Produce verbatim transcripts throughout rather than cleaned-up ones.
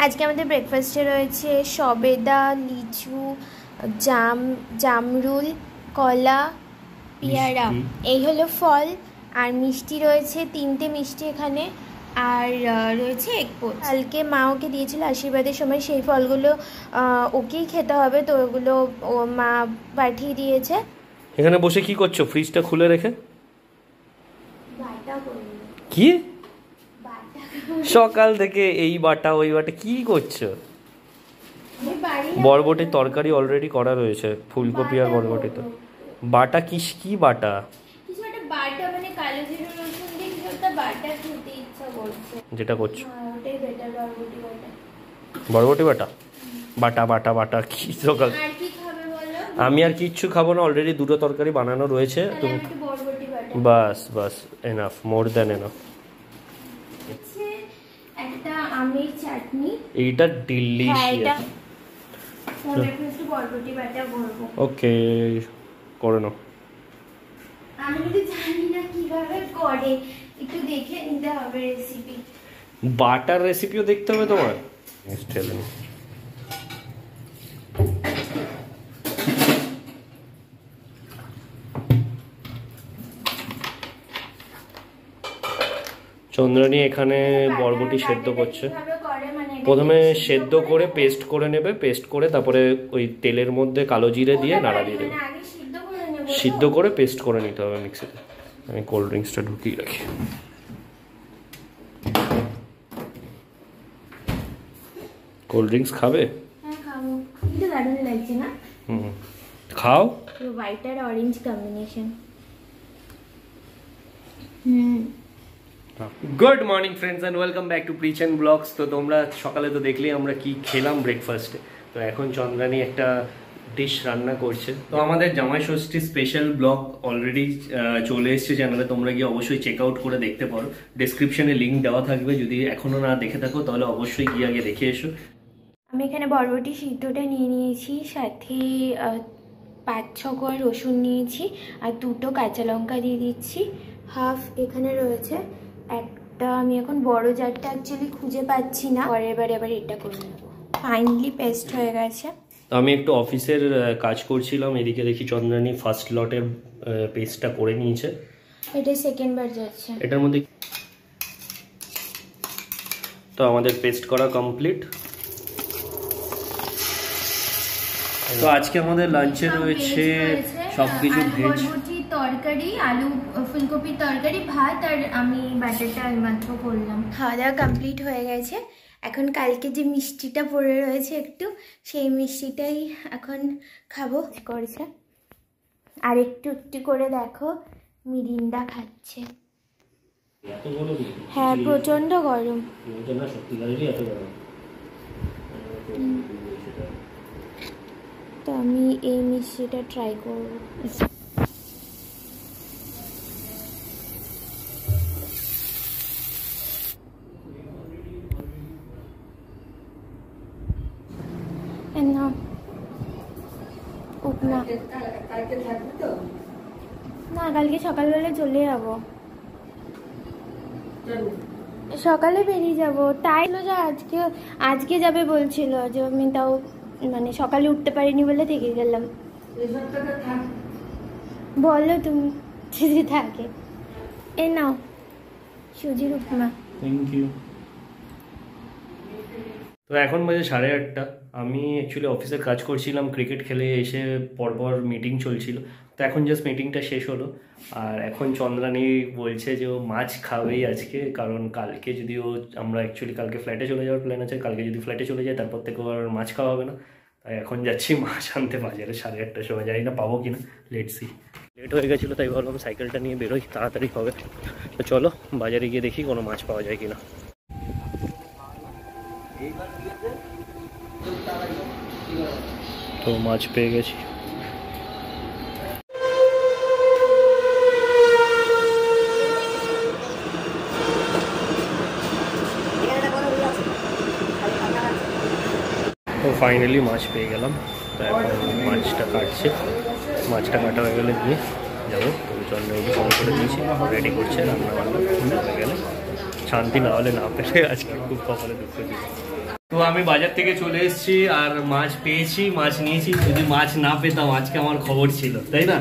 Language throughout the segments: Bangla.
আজকে আমাদের ব্রেকফাস্টে রয়েছে সবেদা, লিচু, জাম, জামরুল, কলা, পেয়ারা, এই হলো ফল। আর মিষ্টি রয়েছে তিনটে মিষ্টি এখানে, আর রয়েছে এক পোস্ট। কালকে মা ওকে দিয়েছিল আশীর্বাদের সময়, সেই ফলগুলো ওকেই খেতে হবে, তো ওগুলো ও মা পাঠিয়ে দিয়েছে। এখানে বসে কি করছো ফ্রিজটা খুলে রেখে? কি সকাল থেকে এই বাটা ওই বাটা কি করছো? বরবটির তরকারি অলরেডি করা রয়েছে, ফুলকপি আর বরবটি। তো বাটা কিস কি বাটা? কিছু একটা বাটা মানে কালো জিরা রসুন দিয়ে কিছু একটা বাটা খেতে ইচ্ছা করছে। যেটা করছো ওটাই বেটার, বরবটি বাটা। বরবটি বাটা বাটা বাটা বাটা কি সকাল? আর কি খাবে বলো? আমি আর কিচ্ছু খাবো না, অলরেডি দুটো তরকারি বানানো রয়েছে। তুমি বরবটি বাটা বাস বাস এনাফ, মোর দ্যান এনাফ। একটা আমের চাটনি, এইটা ডিলিশিয়াস। বরবটি বাটা করব। ওকে করে নাও। আমি কিন্তু জানি না কিভাবে করে, একটু দেখে নিতে হবে রেসিপি। বাটার রেসিপিও দেখতে হবে তোমার? চন্দ্রানী এখানে বরবটি সেদ্ধ করছে। প্রথমে সেদ্ধ করে পেস্ট করে নেবে, পেস্ট করে তারপরে ওই তেলের মধ্যে কালো জিরে দিয়ে নাড়া দিয়ে দেবে। সিদ্ধ করে পেস্ট করে নিতে হবে মিক্সিতে। আমি কোল্ড ড্রিঙ্কসটা ঢুকিয়ে রাখি। কোল্ড ড্রিঙ্কস খাবে? হ্যাঁ খাবো, কিন্তু দারুণ লাগছে না? হুম খাও। হোয়াইট আর অরেঞ্জ কম্বিনেশন। হুম। Good morning friends and welcome back to preach and blogs. তো তোমরা সকালে তো দেখলেই আমরা কি খেলাম ব্রেকফাস্টে। তো এখন চন্দ্রানী একটা ডিশ রান্না করছে। তো আমাদের জামাই ষষ্ঠী স্পেশাল ব্লগ অলরেডি চলে এসেছে চ্যানেলে, তোমরা গিয়ে অবশ্যই চেক আউট করে দেখতে পারো। ডেসক্রিপশনে লিঙ্ক দেওয়া থাকবে, যদি এখনো না দেখে থাকো তাহলে অবশ্যই গিয়ে আগে দেখে এসো। আমি এখানে বরবটি সিদ্ধটা নিয়ে নিয়েছি, সাথে পাঁচ ছ কোয়া রসুন নিয়েছি, আর দুটো কাঁচা লঙ্কা দিয়ে দিচ্ছি। হাফ এখানে রয়েছে একটা, আমি এখন বড় জারটা অ্যাকচুয়ালি খুঁজে পাচ্ছি না, পরের বারে আবার এটা করে নেব। ফাইনালি পেস্ট হয়ে গেছে। আমি একটু অফিসের কাজ করছিলাম, এদিকে দেখি চন্দ্রানী ফার্স্ট লটের পেস্টটা করে নিয়েছে। এটা সেকেন্ড বার যাচ্ছে এটার মধ্যে। তো আমাদের পেস্ট করা কমপ্লিট। তো আজকে আমাদের লাঞ্চে রয়েছে সবকিছু ভেজ, তরকারি, আলু ফুলকপির তরকারি, ভাত, আর আমি বাটারটা মাত্র করলাম। খাওয়া দাওয়া কমপ্লিট হয়ে গেছে। এখন কালকে যে মিষ্টিটা পড়ে রয়েছে একটু, সেই মিষ্টিটাই এখন খাবো করছে। আর একটু একটু করে দেখো মিরিন্ডা খাচ্ছে। হ্যাঁ প্রচন্ড গরম। তো আমি এই মিষ্টিটা ট্রাই করবো। না না না কালকে সকালবেলা চলে যাবো, সকালে বেরিয়ে যাবো। তাই যা আজকে আজকে যাবে বলছিল, যে আমি তাও মানে সকালে উঠতে পারিনি বলে থেকে গেলাম। বলো তুমি যদি থাকে। এ নাও সুজির উপমা। Thank you. তো এখন বাজে সাড়ে আটটা। আমি অ্যাকচুয়ালি অফিসে কাজ করছিলাম, ক্রিকেট খেলে এসে পরপর মিটিং চলছিল। তো এখন জাস্ট মিটিংটা শেষ হলো, আর এখন চন্দ্রানী বলছে যে ও মাছ খাবেই আজকে, কারণ কালকে যদি ও আমরা অ্যাকচুয়ালি কালকে ফ্লাইটে চলে যাওয়ার প্ল্যান আছে, কালকে যদি ফ্লাইটে চলে যায় তারপর থেকে আর মাছ খাওয়া হবে না। তাই এখন যাচ্ছি মাছ আনতে বাজারে সাড়ে আটটার সময়, জানি না পাবো কিনা, লেট সি। লেট হয়ে গেছিলো তাই ভাবলাম সাইকেলটা নিয়ে বেরোই, তাড়াতাড়ি হবে। তো চলো বাজারে গিয়ে দেখি কোনো মাছ পাওয়া যায় কিনা। তো মাছ পেয়ে গেছি। তো ফাইনালি মাছ পেয়ে গেলাম। তো এখন মাছটা কাটছে, মাছটা কাটা হয়ে গেলে দিয়ে যাবো। তো চন্দ্রবাবু ফোন করে দিয়েছি, রেডি করছে, রান্না বান্না হয়ে গেলে শান্তি, না হলে না পেলে আজকে খুব কপালে দুঃখ দিচ্ছে। তো আমি বাজার থেকে চলে এসেছি আর মাছ পেয়েছি, মাছ নিয়েছি। যদি মাছ না পেতাম আজকে আমার খবর ছিল, তাই না?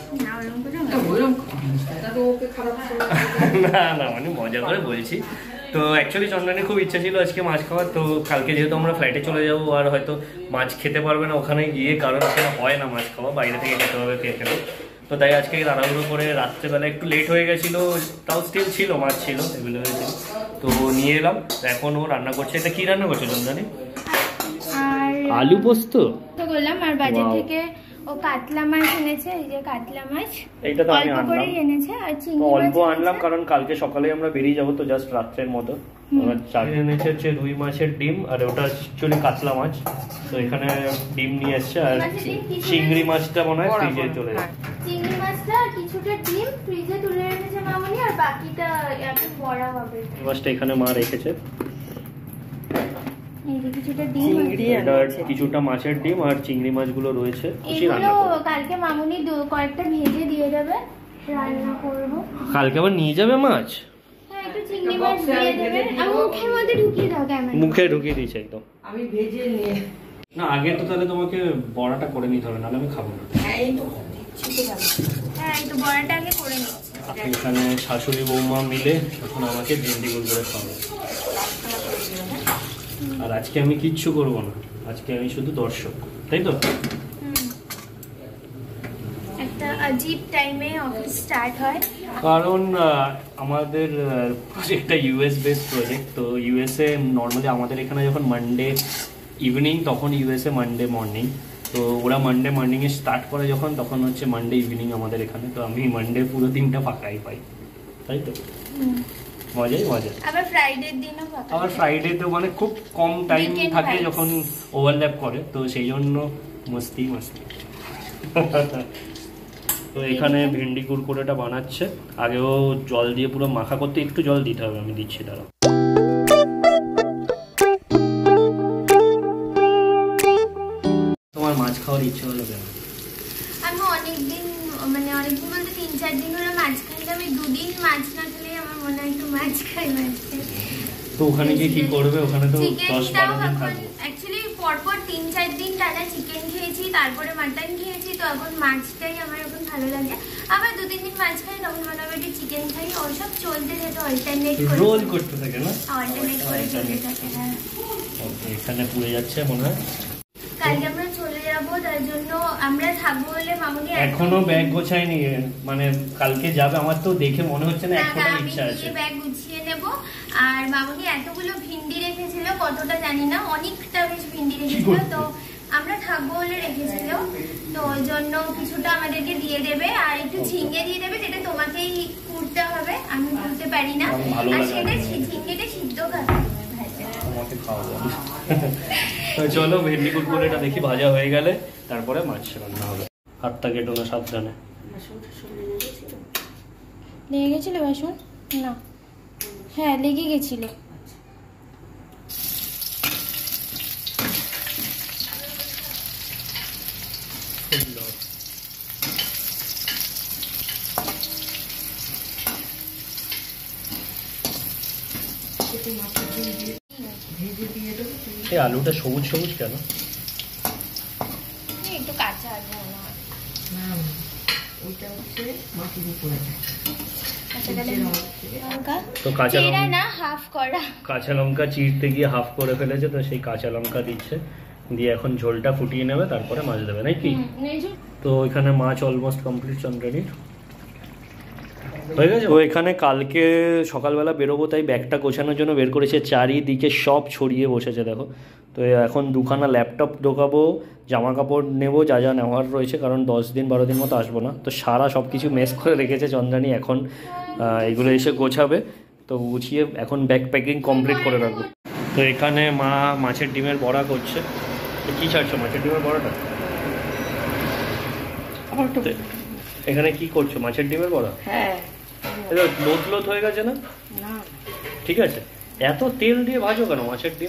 না না মানে মজা করে বলছি। তো অ্যাকচুয়ালি চন্দ্রানীর খুব ইচ্ছা ছিল আজকে মাছ খাওয়ার। তো কালকে যেহেতু আমরা ফ্লাইটে চলে যাবো আর হয়তো মাছ খেতে পারবে না ওখানে গিয়ে, কারণ ওখানে হয় না মাছ খাওয়া, বাইরে থেকে খেতে হবে কে খেতে। তো তাই আজকে তাড়াহুড়ো করে রাত্রেবেলা একটু লেট হয়ে গেছিলো, তাও স্টিল ছিল মাছ ছিল অ্যাভেলেবেল ছিল, তো নিয়ে এলাম। এখন ও রান্না করছে। এটা কি রান্না করছে চন্দ্রানী? আলু পোস্ত তো বললাম। আর বাজার থেকে ও কাতলা মাছ এনেছে, এই যে কাতলা মাছ, এইটা তো আমি আনলাম এনেছে। আর চিংড়ি অল্প আনলাম কারণ কালকে সকালে আমরা বেরিয়ে যাবো, তো জাস্ট রাত্রের মতো। এনেছে হচ্ছে রুই মাছের ডিম, আর ওটা অ্যাকচুয়ালি কাতলা মাছ। তো এখানে ডিম নিয়ে এসছে, আর চিংড়ি মাছটা মনে হয় ফ্রিজে চলে যায়। চিংড়ি মাছটা কিছুটা ডিম ফ্রিজে তুলে রেখেছে মামনি, আর বাকিটা এখন বড়া হবে। মাছটা এখানে মা রেখেছে, কিছুটা মাছের ডিম আর চিংড়ি মাছগুলো রয়েছে। কালকে মামুনি কয়েকটা ভেজে দিয়ে দেবে, রান্না করব। কালকে আবার নিয়ে যাবে মাছ? হ্যাঁ, একটু চিংড়ি মাছ দিয়ে দেবে। আমি মুখের মধ্যে ঢুকিয়ে দাও ক্যামেরা। মুখে ঢুকিয়ে দিয়েছে একদম। আমি ভেজে নিয়ে না, আগে তো তাহলে তোমাকে বড়াটা করে নিতে হবে, নাহলে আমি খাবো না। হ্যাঁ, এই তো হ্যাঁ, এই তো বড়াটা আগে করে নিচ্ছি। এখানে শাশুড়ি বৌমা মিলে এখন আমাকে ভেন্ডি গোল করে খাওয়াবে। আর আজকে আমি কিচ্ছু করবো না, আজকে আমি শুধু দর্শক, তাই তো? একটা অজীব টাইমে অফিস স্টার্ট হয়, কারণ আমাদের প্রজেক্টটা ইউএস বেস প্রজেক্ট। তো ইউএসএ নর্মালি আমাদের এখানে যখন মানডে ইভিনিং, তখন ইউএসএ মানডে মর্নিং। তো ওরা মানডে মর্নিংয়ে স্টার্ট করে যখন, তখন হচ্ছে মানডে ইভিনিং আমাদের এখানে। তো আমি মানডে পুরো দিনটা ফাঁকাই পাই, তাই তো? মজাই মজা। আবার ফ্রাইডের দিনও ফাঁকা, আবার ফ্রাইডে তো মানে খুব কম টাইম থাকে যখন ওভারল্যাপ করে, তো সেই জন্য মস্তি মস্তি। তো এখানে ভেন্ডি কুরকুরেটা বানাচ্ছে, আগেও জল দিয়ে পুরো মাখা করতে একটু জল দিতে হবে, আমি দিচ্ছি দাঁড়াও। তোমার মাছ খাওয়ার ইচ্ছে হলো কেন? আমি অনেকদিন মানে অনেকদিন বলতে তিন চার দিন ধরে মাছ খাই। আমি দুদিন মাছ না খেলে আমার মনে হয় একটু মাছ খাই মাছ খাই। তো ওখানে গিয়ে কি করবে? ওখানে তো দশ বারো দিন থাকবে। অ্যাকচুয়ালি পরপর তিন চার দিন টানা চিকেন খেয়েছি, তারপরে মাটন খেয়েছি, তো এখন মাছটাই আমার এখন ভালো লাগে। আবার দু তিন দিন মাছ খাই, তখন মনে হবে একটু চিকেন খাই। ওসব চলতে থাকে, অল্টারনেট করে রোল করতে থাকে না? অল্টারনেট করে চলতে থাকে। হ্যাঁ, এখানে পুড়ে যাচ্ছে মনে হয়। কালকে আমরা চলে যাবো, তার জন্য আমরা থাকবো বলে মামুনি এখনো ব্যাগ গোছায়নি, মানে কালকে যাবে। আমার তো দেখে মনে হচ্ছে না এখনো ইচ্ছা আছে। ব্যাগ গুছিয়ে নেব। আর মামুনি এতগুলো ভিন্ডি রেখেছিল, কতটা জানি না, অনেকটা বেশ ভিন্ডি রেখেছিল। তো আমরা থাকবো বলে রেখেছিল, তো ওই জন্য কিছুটা আমাদেরকে দিয়ে দেবে, আর একটু ঝিঙে দিয়ে দেবে, যেটা তোমাকেই কুড়তে হবে, আমি কুড়তে পারি না। আর সেটা ঝিঙেটা সিদ্ধ খাবে। চলো ভেন্ডি কুরকুরেটা দেখি ভাজা হয়ে গেলে তারপরে মাছ রান্না হবে। হাতটা কেটো না, সাবধানে। লেগে গেছিল বাসন? না, হ্যাঁ লেগে গেছিল। এই আলুটা সবুজ সবুজ কেন? একটু কাঁচা আলু মনে হয়। না, ওইটা হচ্ছে মাটির উপরে তো কাঁচা লঙ্কা না হাফ করা, কাঁচা লঙ্কা চিরতে গিয়ে হাফ করে ফেলেছে, তো সেই কাঁচা লঙ্কা দিচ্ছে, দিয়ে এখন ঝোলটা ফুটিয়ে নেবে, তারপরে মাছ দেবে নাকি? তো এখানে মাছ অলমোস্ট কমপ্লিট চন্দ্রানীর হয়ে গেছে। তো এখানে কালকে সকালবেলা বেরোবো, তাই ব্যাগটা গোছানোর জন্য বের করেছে। চারিদিকে সব ছড়িয়ে বসেছে দেখো। তো এখন দুখানা ল্যাপটপ ঢোকাবো, জামা কাপড় নেবো, যা যা নেওয়ার রয়েছে, কারণ দশ দিন বারো দিন মতো আসবো না। তো সারা সব কিছু মেস করে রেখেছে চন্দ্রানী, এখন এগুলো এসে গোছাবে। তো গুছিয়ে এখন ব্যাগ প্যাকিং কমপ্লিট করে রাখবো। তো এখানে মা মাছের ডিমের বড়া করছে। কী ছাড়ছো মাছের ডিমের বড়াটা? এখানে কি করছো? মাছের ডিমের বড়া? হ্যাঁ, লোত লোত হয়ে গেছে না? ঠিক আছে, এত তেল দিয়ে ভাজো কেন মাছের ডিম?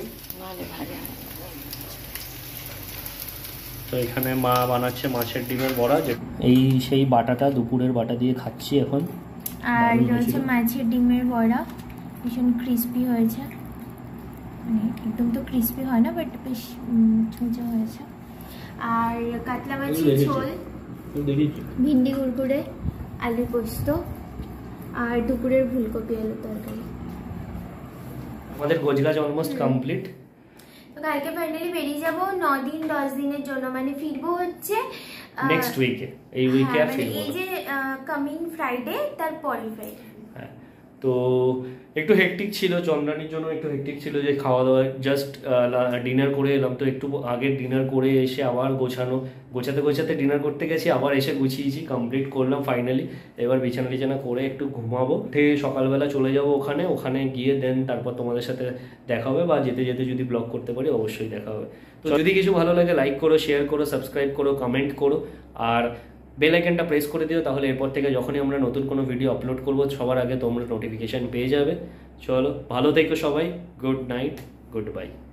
তো এখানে মা বানাচ্ছে মাছের ডিমের বড়া। এই সেই বাটাটা, দুপুরের বাটা দিয়ে খাচ্ছি এখন। আর রয়েছে মাছের ডিমের বড়া, ভীষণ ক্রিস্পি হয়েছে। মানে একদম তো ক্রিস্পি হয় না, বাট বেশ মুচমুচে হয়েছে। আর কাতলা মাছি ঝোল, ভিন্ডি কুরকুরে, আলু পোস্ত, আর দুপুরের ফুলকপি আলু তরকারি। আমাদের গোছগাছ অলমোস্ট কমপ্লিট। তো কালকে ফাইনালি বেরিয়ে যাব ন দিন দশ দিনের জন্য, মানে ফিরবো হচ্ছে নেক্সট উইকে, এই উইকে আর ফিরবো এই যে কামিং ফ্রাইডে, তার পরের ফ্রাইডে। হ্যাঁ, তো একটু হেকটিক ছিল চন্দ্রানীর জন্য, একটু হেকটিক ছিল যে খাওয়া দাওয়া জাস্ট ডিনার করে এলাম, তো একটু আগে ডিনার করে এসে আবার গোছানো, গোছাতে গোছাতে ডিনার করতে গেছি, আবার এসে গুছিয়েছি, কমপ্লিট করলাম ফাইনালি। এবার বিছানা টিছানা করে একটু ঘুমাবো, ঠিক সকালবেলা চলে যাব ওখানে, ওখানে গিয়ে দেন তারপর তোমাদের সাথে দেখা হবে, বা যেতে যেতে যদি ব্লগ করতে পারি অবশ্যই দেখা হবে। তো যদি কিছু ভালো লাগে লাইক করো, শেয়ার করো, সাবস্ক্রাইব করো, কমেন্ট করো, আর বেল আইকনটা প্রেস করে দিও, তাহলে এরপর থেকে যখনই আমরা নতুন কোনো ভিডিও আপলোড করবো সবার আগে তোমরা নোটিফিকেশান পেয়ে যাবে। চলো, ভালো থেকো সবাই, গুড নাইট, গুড বাই।